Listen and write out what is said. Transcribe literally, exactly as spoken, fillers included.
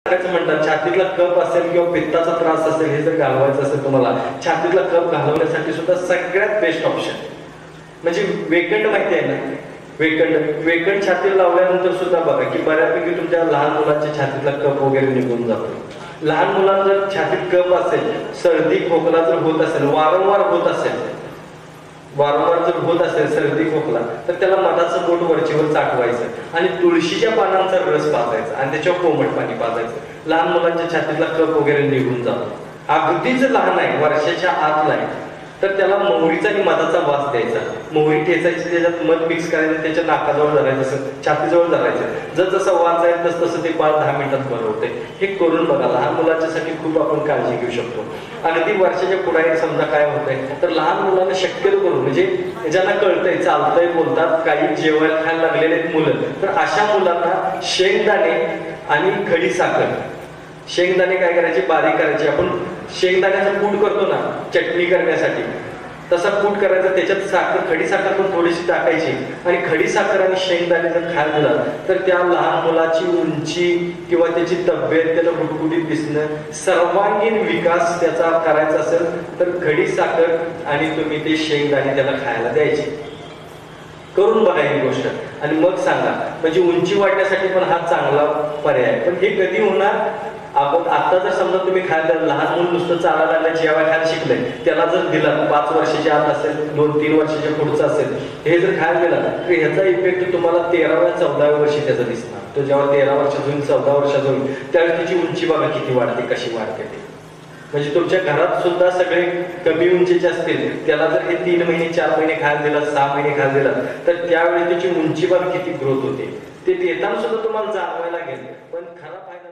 म्हणतात छातीतला कफ असेल किंवा पित्ताचा त्रास असेल हे जर घालवायचं असेल तुम्हाला, छातीतला कफ घालवण्यासाठी सुद्धा सगळ्यात बेस्ट ऑप्शन म्हणजे वेकंड माहिती आहे ना. वेकंड वेकंड छातीला लावल्यानंतर सुद्धा बघा की बऱ्यापैकी तुमच्या लहान मुलांच्या छातीतला कफ वगैरे निघून जातो. लहान मुलांना जर छातीत कफ असेल, सर्दी खोकला जर होत असेल, वारंवार होत असेल वारंवार जर होत असेल सर्दी खोकला, तर त्याला मधाचं बोट वरचीवर चाटवायचं आणि तुळशीच्या पानांचा रस पाजायचा आणि त्याच्यावर कोमट पाणी पाजायचं. लहान मुलांच्या छातीतला कफ वगैरे निघून जातो. अगदीच लहान आहे, वर्षाच्या आतला आहे, तर त्याला मोहरीचा आणि मधाचा वास द्यायचा. मोहरी ठेचायची, त्याच्यात मध मिक्स करायचं, त्याच्या नाकाजवळ धरायचं, छातीजवळ धरायचं. जर जसं वास जाईल तस तसं ते बाळ दहा मिनिटात बरं होते. हे करून बघा, लहान मुलांच्यासाठी खूप आपण काळजी घेऊ शकतो. अगदी वर्षाच्या पुढे समजा काय होतंय, तर लहान मुलांना शक्यतो करून म्हणजे ज्यांना कळतंय, चालतंय, बोलतात, काही जेवायला खायला लागलेले मुलं, तर अशा मुलांना शेंगदाणे आणि खडी साखर, शेंगदाणे काय करायचे, बारीक करायचे. आपण शेंगदाण्याचं कूट करतो ना चटणी करण्यासाठी, तसा कूट करायचा, त्याच्यात साखर, खडी साखर पण थोडीशी टाकायची आणि खडी साखर आणि शेंगदाणे जर खायला दिला तर त्या लहान मुलाची उंची किंवा त्याची तब्येत, त्याला गुटगुटीत दिसणं, सर्वांगीण विकास त्याचा करायचा असेल तर खडी साखर आणि तुम्ही ते शेंगदाणे त्याला खायला द्यायचे. करून बघा ही गोष्ट आणि मग सांगा. म्हणजे उंची वाढण्यासाठी पण हा चांगला पर्याय. पण हे कधी होणार, आपण आता जर समजा तुम्ही खायला, लहान मुलं नुसतं चालायला लागलं, जेव्हा खायला शिकलंय, त्याला जर दिला, पाच वर्षाच्या आत असेल, दोन तीन वर्षाच्या पुढचं असेल, हे जर खायला दिला तर ह्याचा इफेक्ट तुम्हाला तेराव्या चौदाव्या वर्षी त्याचा दिसणार. तो जेव्हा तेरा वर्षाचा होईल, चौदा वर्षाचा होईल, त्यावेळी त्याची उंची बघा किती वाढते, कशी वाढते ते. म्हणजे तुमच्या घरात सुद्धा सगळे कमी उंचीचे असतील, त्याला जर हे तीन महिने चार महिने खायला दिला, सहा महिने खायला दिला, तर त्यावेळी त्याची उंची बघा किती ग्रोथ होते. ते देताना सुद्धा तुम्हाला जाणवायला गेले. पण खरा फायदा